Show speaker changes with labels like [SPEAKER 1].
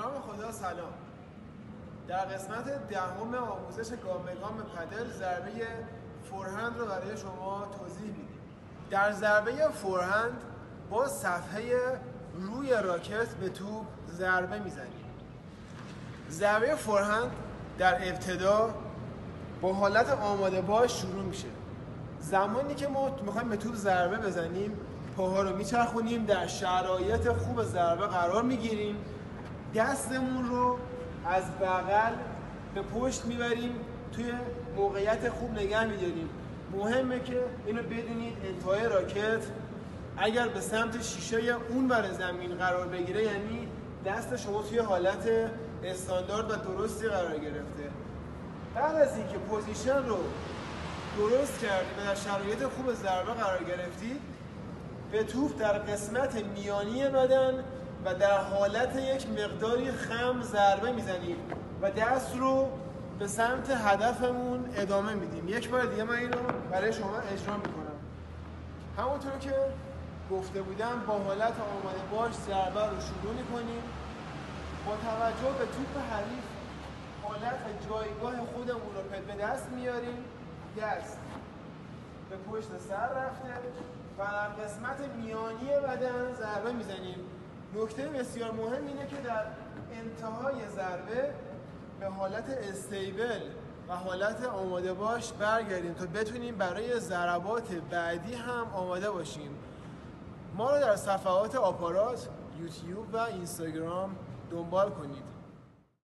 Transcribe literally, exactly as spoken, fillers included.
[SPEAKER 1] نام خدا سلام. در قسمت دهم آموزش گام به گام پدل ضربه فورهند رو برای شما توضیح میدیم. در ضربه فورهند با صفحه روی راکت به توپ ضربه میزنیم. ضربه فورهند در ابتدا با حالت آماده باش شروع میشه. زمانی که ما میخوایم به توپ ضربه بزنیم، پاها رو میچرخونیم، در شرایط خوب ضربه قرار میگیریم، دستمون رو از بغل به پشت میبریم، توی موقعیت خوب نگه میداریم. مهمه که اینو بدونید انتهای راکت اگر به سمت شیشه اون بر زمین قرار بگیره، یعنی دست شما توی حالت استاندارد و درستی قرار گرفته. بعد از اینکه پوزیشن رو درست کردید و در شرایط خوب ضربه قرار گرفتید، به توپ در قسمت میانی بدن و در حالت یک مقداری خم ضربه میزنیم و دست رو به سمت هدفمون ادامه میدیم. یک بار دیگه من این رو برای شما اجرا میکنم. همونطور که گفته بودم با حالت آماده باش ضربه رو شروع میکنیم. با توجه به توپ حریف حالت جایگاه خودمون رو به دست میاریم، دست به پشت سر رفته و در قسمت میانی بدن ضربه میزنیم. نکته بسیار مهم اینه که در انتهای ضربه به حالت استیبل و حالت آماده باش برگردیم تا بتونیم برای ضربات بعدی هم آماده باشیم. ما رو در صفحات آپارات، یوتیوب و اینستاگرام دنبال کنید.